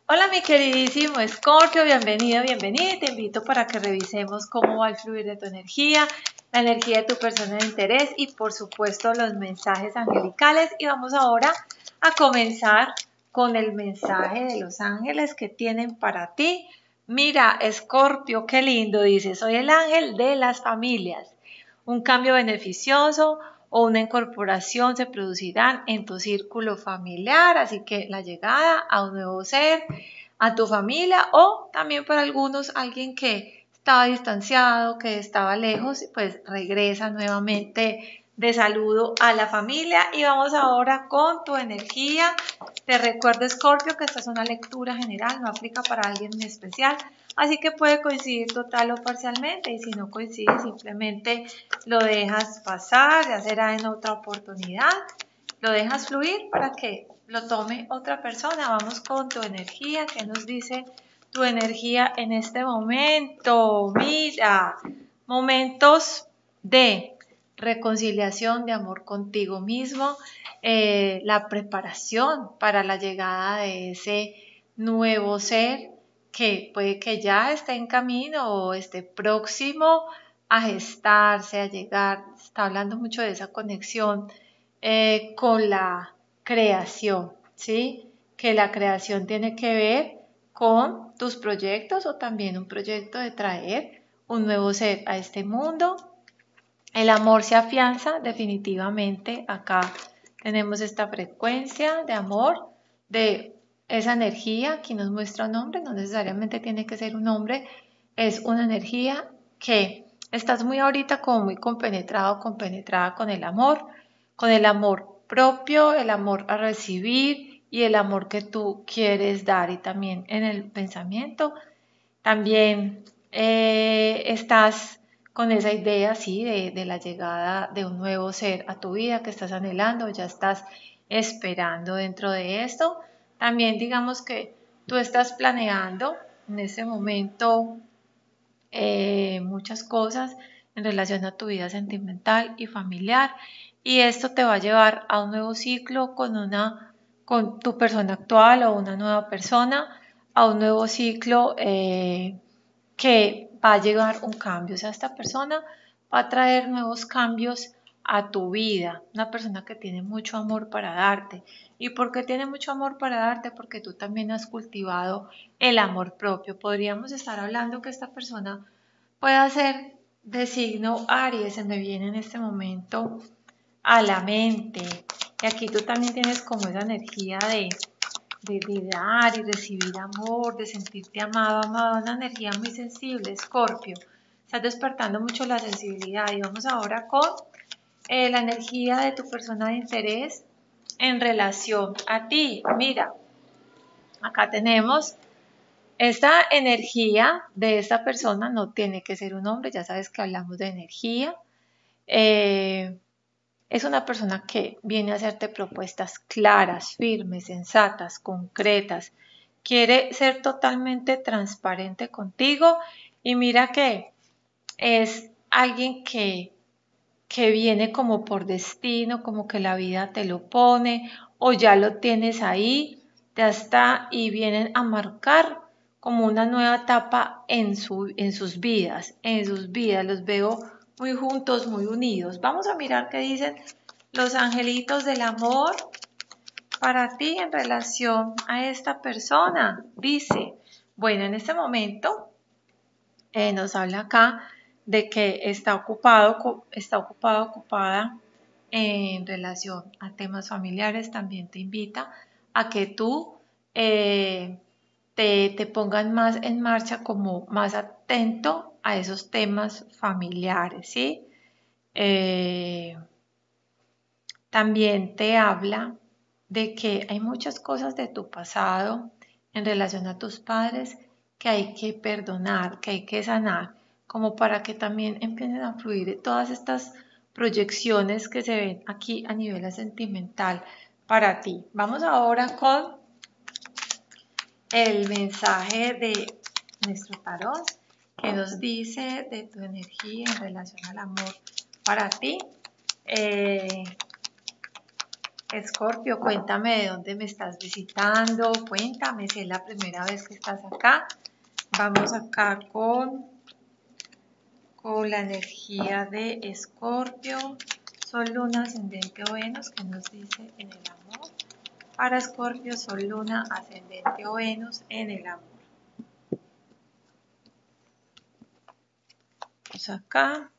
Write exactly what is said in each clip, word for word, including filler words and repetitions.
Hola mi queridísimo Escorpio, bienvenido, bienvenida y te invito para que revisemos cómo va el fluir de tu energía, la energía de tu persona de interés y por supuesto los mensajes angelicales. Y vamos ahora a comenzar con el mensaje de los ángeles que tienen para ti. Mira, Escorpio, qué lindo, dice, soy el ángel de las familias. Un cambio beneficioso o una incorporación se producirán en tu círculo familiar, así que la llegada a un nuevo ser, a tu familia o también para algunos alguien que estaba distanciado, que estaba lejos, pues regresa nuevamente de saludo a la familia. Y vamos ahora con tu energía. Te recuerdo, Escorpio, que esta es una lectura general, no aplica para alguien en especial, así que puede coincidir total o parcialmente, y si no coincide simplemente lo dejas pasar, ya será en otra oportunidad, lo dejas fluir para que lo tome otra persona. Vamos con tu energía. ¿Qué nos dice tu energía en este momento? Mira, momentos de reconciliación, de amor contigo mismo, eh, la preparación para la llegada de ese nuevo ser que puede que ya esté en camino o esté próximo a gestarse, a llegar. Está hablando mucho de esa conexión eh, con la creación, ¿sí? Que la creación tiene que ver con tus proyectos o también un proyecto de traer un nuevo ser a este mundo. El amor se afianza definitivamente. Acá tenemos esta frecuencia de amor, de esa energía. Aquí nos muestra un hombre, no necesariamente tiene que ser un hombre, es una energía que estás muy ahorita como muy compenetrado, compenetrada con el amor, con el amor propio, el amor a recibir y el amor que tú quieres dar. Y también en el pensamiento, también eh, estás con esa idea, sí, de, de la llegada de un nuevo ser a tu vida que estás anhelando, ya estás esperando dentro de esto. También digamos que tú estás planeando en ese momento eh, muchas cosas en relación a tu vida sentimental y familiar, y esto te va a llevar a un nuevo ciclo con una con tu persona actual o una nueva persona, a un nuevo ciclo eh, que va a llegar un cambio. O sea, esta persona va a traer nuevos cambios a tu vida, una persona que tiene mucho amor para darte. ¿Y por qué tiene mucho amor para darte? Porque tú también has cultivado el amor propio. Podríamos estar hablando que esta persona pueda ser de signo Aries, se me viene en este momento a la mente. Y aquí tú también tienes como esa energía de, de, de dar y recibir amor, de sentirte amado, amado, una energía muy sensible, Escorpio. Estás despertando mucho la sensibilidad. Y vamos ahora con eh, la energía de tu persona de interés en relación a ti. Mira, acá tenemos esta energía de esta persona, no tiene que ser un hombre, ya sabes que hablamos de energía. Eh, es una persona que viene a hacerte propuestas claras, firmes, sensatas, concretas. Quiere ser totalmente transparente contigo y mira que es alguien que, que viene como por destino, como que la vida te lo pone o ya lo tienes ahí, ya está y vienen a marcar como una nueva etapa en, su, en sus vidas, en sus vidas. Los veo muy juntos, muy unidos. Vamos a mirar qué dicen los angelitos del amor para ti en relación a esta persona. Dice, bueno, en este momento eh, nos habla acá de que está ocupado, está ocupado, ocupada en relación a temas familiares. También te invita a que tú eh, te, te pongas más en marcha, como más atento a esos temas familiares, ¿sí? Eh, también te habla de que hay muchas cosas de tu pasado en relación a tus padres que hay que perdonar, que hay que sanar, como para que también empiecen a fluir todas estas proyecciones que se ven aquí a nivel sentimental para ti. Vamos ahora con el mensaje de nuestro tarot que nos dice de tu energía en relación al amor para ti. Eh, Escorpio, cuéntame de dónde me estás visitando, cuéntame si es la primera vez que estás acá. Vamos acá con, con la energía de Escorpio, Sol, Luna, Ascendente o Venus, que nos dice en el amor. Para Escorpio, Sol, Luna, Ascendente o Venus en el amor. Vamos acá.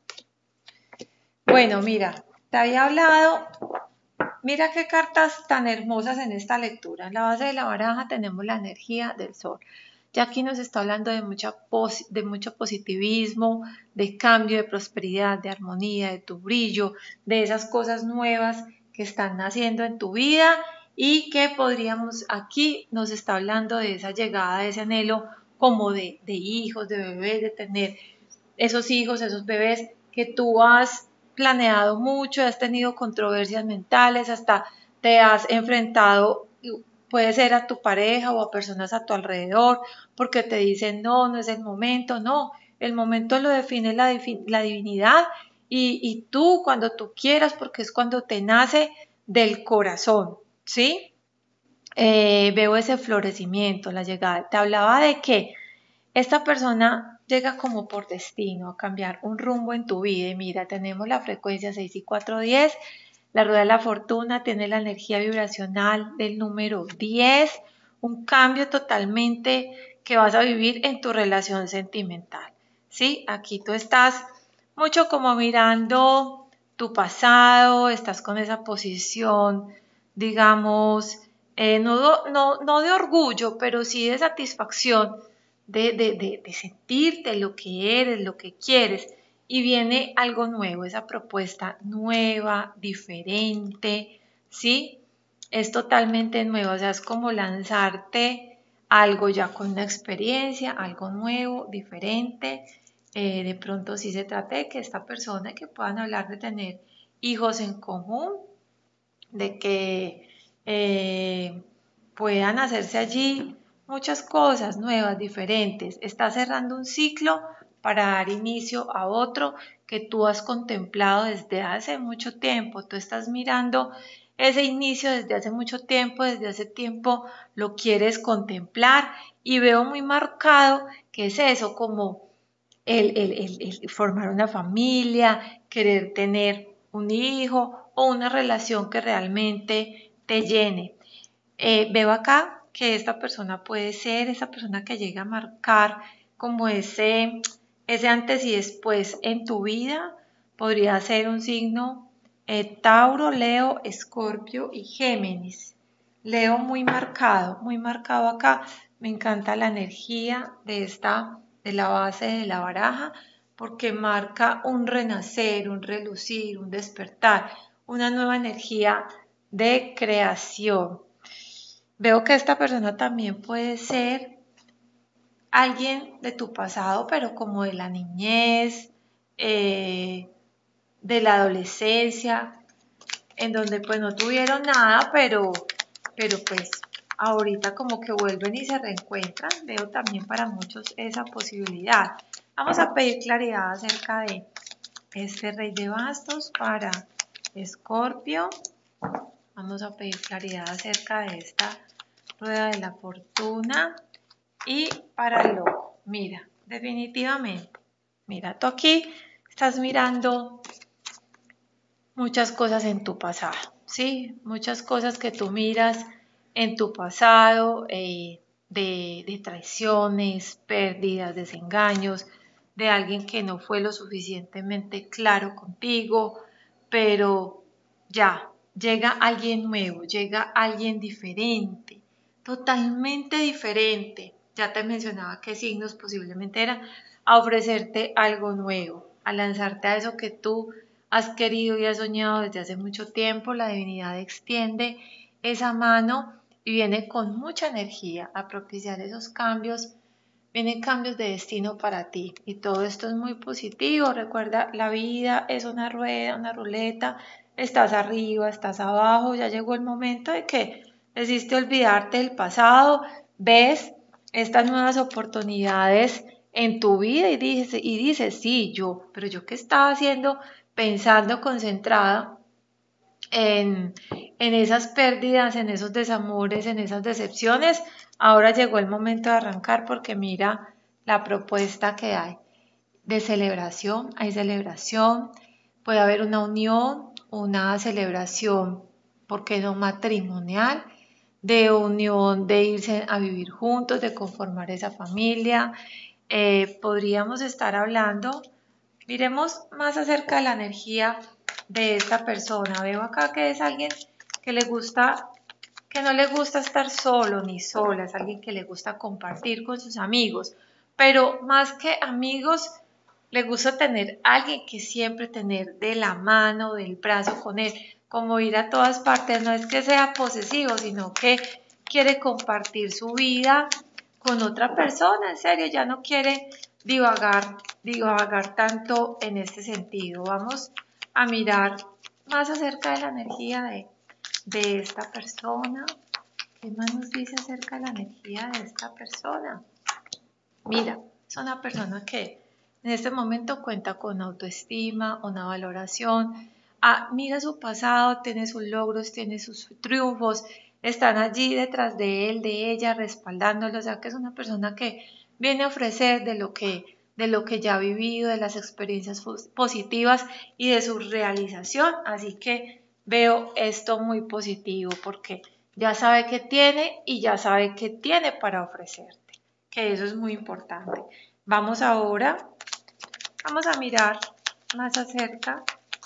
Bueno, mira, te había hablado. Mira qué cartas tan hermosas en esta lectura. En la base de la baraja tenemos la energía del sol. Ya aquí nos está hablando de, mucha de mucho positivismo, de cambio, de prosperidad, de armonía, de tu brillo, de esas cosas nuevas que están naciendo en tu vida y que podríamos, aquí nos está hablando de esa llegada, de ese anhelo como de, de hijos, de bebés, de tener esos hijos, esos bebés que tú has planeado mucho, has tenido controversias mentales, hasta te has enfrentado, puede ser a tu pareja o a personas a tu alrededor, porque te dicen, no, no es el momento, no, el momento lo define la, la divinidad y, y tú cuando tú quieras, porque es cuando te nace del corazón, ¿sí? Eh, veo ese florecimiento, la llegada. Te hablaba de que esta persona llega como por destino a cambiar un rumbo en tu vida y mira, tenemos la frecuencia seis y cuatro diez, la rueda de la fortuna tiene la energía vibracional del número diez, un cambio totalmente que vas a vivir en tu relación sentimental, ¿sí? Aquí tú estás mucho como mirando tu pasado, estás con esa posición, digamos, eh, no, no, no de orgullo, pero sí de satisfacción de, de, de, de sentirte lo que eres, lo que quieres. Y viene algo nuevo, esa propuesta nueva, diferente, ¿sí? Es totalmente nueva, o sea, es como lanzarte algo ya con una experiencia, algo nuevo, diferente. Eh, de pronto sí se trata de que esta persona, que puedan hablar de tener hijos en común, de que eh, puedan hacerse allí muchas cosas nuevas, diferentes. Está cerrando un ciclo para dar inicio a otro que tú has contemplado desde hace mucho tiempo. Tú estás mirando ese inicio desde hace mucho tiempo, desde hace tiempo lo quieres contemplar y veo muy marcado que es eso, como el, el, el, el formar una familia, querer tener un hijo o una relación que realmente te llene. Eh, veo acá que esta persona puede ser esa persona que llega a marcar como ese, ese antes y después en tu vida. Podría ser un signo eh, Tauro, Leo, Escorpio y Géminis. Leo muy marcado, muy marcado acá. Me encanta la energía de esta, de la base de la baraja, porque marca un renacer, un relucir, un despertar, una nueva energía de creación. Veo que esta persona también puede ser alguien de tu pasado, pero como de la niñez, eh, de la adolescencia, en donde pues no tuvieron nada, pero, pero pues ahorita como que vuelven y se reencuentran. Veo también para muchos esa posibilidad. Vamos a pedir claridad acerca de este rey de bastos para Escorpio. Vamos a pedir claridad acerca de esta rueda de la fortuna y para el loco. Mira, definitivamente, mira, tú aquí estás mirando muchas cosas en tu pasado, ¿sí? Muchas cosas que tú miras en tu pasado, eh, de, de traiciones, pérdidas, desengaños, de alguien que no fue lo suficientemente claro contigo, pero ya, llega alguien nuevo, llega alguien diferente, totalmente diferente. Ya te mencionaba qué signos posiblemente eran, a ofrecerte algo nuevo, a lanzarte a eso que tú has querido y has soñado desde hace mucho tiempo. La divinidad extiende esa mano y viene con mucha energía a propiciar esos cambios. Vienen cambios de destino para ti y todo esto es muy positivo. Recuerda, la vida es una rueda, una ruleta. Estás arriba, estás abajo. Ya llegó el momento de que decidiste olvidarte del pasado. Ves estas nuevas oportunidades en tu vida y dices, y dices, sí, yo, pero yo qué estaba haciendo, pensando, concentrada en, en esas pérdidas, en esos desamores, en esas decepciones. Ahora llegó el momento de arrancar porque mira la propuesta que hay de celebración. Hay celebración, puede haber una unión, una celebración, ¿por qué no matrimonial? De unión, de irse a vivir juntos, de conformar esa familia. Eh, podríamos estar hablando, miremos más acerca de la energía de esta persona. Veo acá que es alguien que le gusta, que no le gusta estar solo ni sola, es alguien que le gusta compartir con sus amigos, pero más que amigos, le gusta tener alguien que siempre tener de la mano, del brazo con él, como ir a todas partes. No es que sea posesivo, sino que quiere compartir su vida con otra persona, en serio, ya no quiere divagar, divagar tanto en este sentido. Vamos a mirar más acerca de la energía de, de esta persona. ¿Qué más nos dice acerca de la energía de esta persona? Mira, es una persona que en este momento cuenta con autoestima, una valoración. Ah, mira su pasado, tiene sus logros, tiene sus triunfos, están allí detrás de él, de ella, respaldándolo. O sea que es una persona que viene a ofrecer de lo que, de lo que ya ha vivido, de las experiencias positivas y de su realización. Así que veo esto muy positivo porque ya sabe qué tiene y ya sabe qué tiene para ofrecerte, que eso es muy importante. Vamos ahora, vamos a mirar más acerca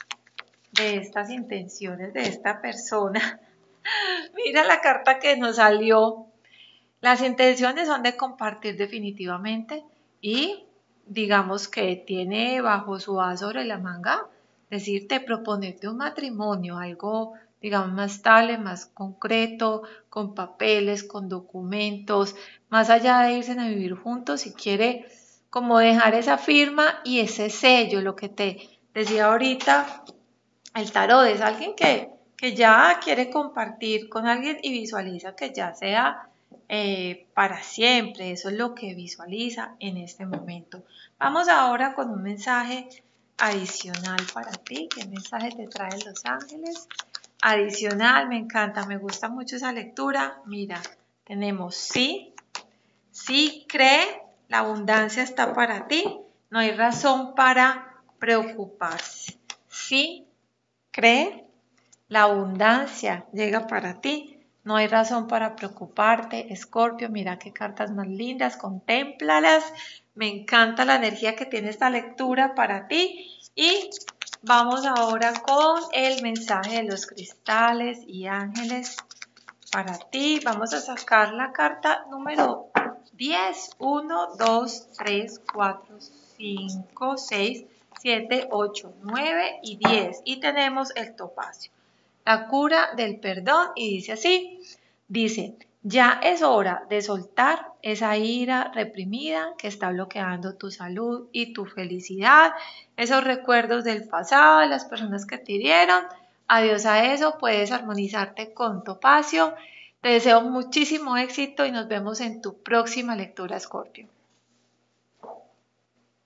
de estas intenciones de esta persona. Mira la carta que nos salió. Las intenciones son de compartir definitivamente y digamos que tiene bajo su as sobre la manga, decirte, proponerte un matrimonio, algo digamos más estable, más concreto, con papeles, con documentos, más allá de irse a vivir juntos, si quiere como dejar esa firma y ese sello, lo que te decía ahorita, el tarot es alguien que, que ya quiere compartir con alguien y visualiza que ya sea eh, para siempre. Eso es lo que visualiza en este momento. Vamos ahora con un mensaje adicional para ti. ¿Qué mensaje te traen los ángeles? Adicional, me encanta, me gusta mucho esa lectura. Mira, tenemos sí, sí cree, la abundancia está para ti, no hay razón para preocuparse. Sí cree, la abundancia llega para ti, no hay razón para preocuparte. Escorpio, mira qué cartas más lindas, contémplalas. Me encanta la energía que tiene esta lectura para ti. Y vamos ahora con el mensaje de los cristales y ángeles para ti. Vamos a sacar la carta número diez. uno, dos, tres, cuatro, cinco, seis, siete, ocho, nueve y diez. Y tenemos el topacio, la cura del perdón, y dice así, dice, ya es hora de soltar esa ira reprimida que está bloqueando tu salud y tu felicidad, esos recuerdos del pasado, de las personas que te hirieron. Adiós a eso, puedes armonizarte con topacio. Te deseo muchísimo éxito y nos vemos en tu próxima lectura, Escorpio.